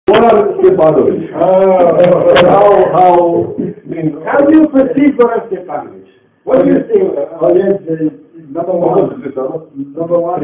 Goran Stjepanovic. How do you perceive Goran Stjepanovic? What do you think? Number one,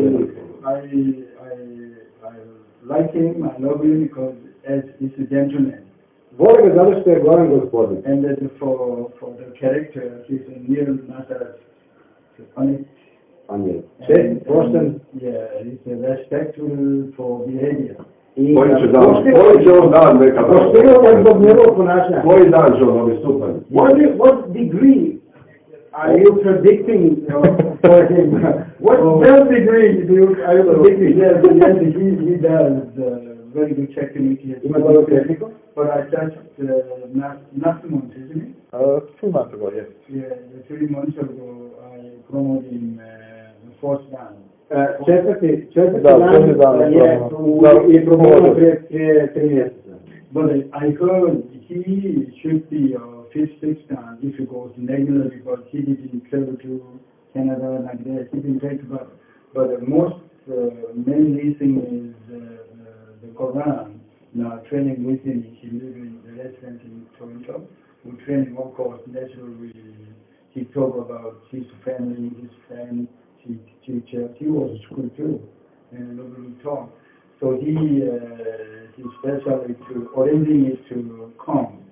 I like him, I love him because as he's a gentleman. Volim ga zato što je Goran gospodin. And for the character, he's a real matter. On je čest, pošten. Yeah, he's respectful for behavior. Koji će on dan neka? Poštivamo zbog njegovog ponašanja. Koji dan će on biti super? What degree are you predicting for him? What degree are you predicting? Yes, he does very good technique. Ima dobro tehniku? But I touched last month, isn't it? 2 months ago, yes. Yeah, 3 months ago I promoted him the fourth round. Četvrti dan je promovirao prije 3 mjeseca. But I heard he should be fifth, sixth round if he goes regularly, but he didn't travel to Canada like that. He didn't take about. But the most main thing is the Goran. Now training with him, he lives in the restaurant in Toronto. We train him, of course, naturally. He talk about his family, his friends, his teacher. He was at school too, and we talk. So he specially to arranging it to come.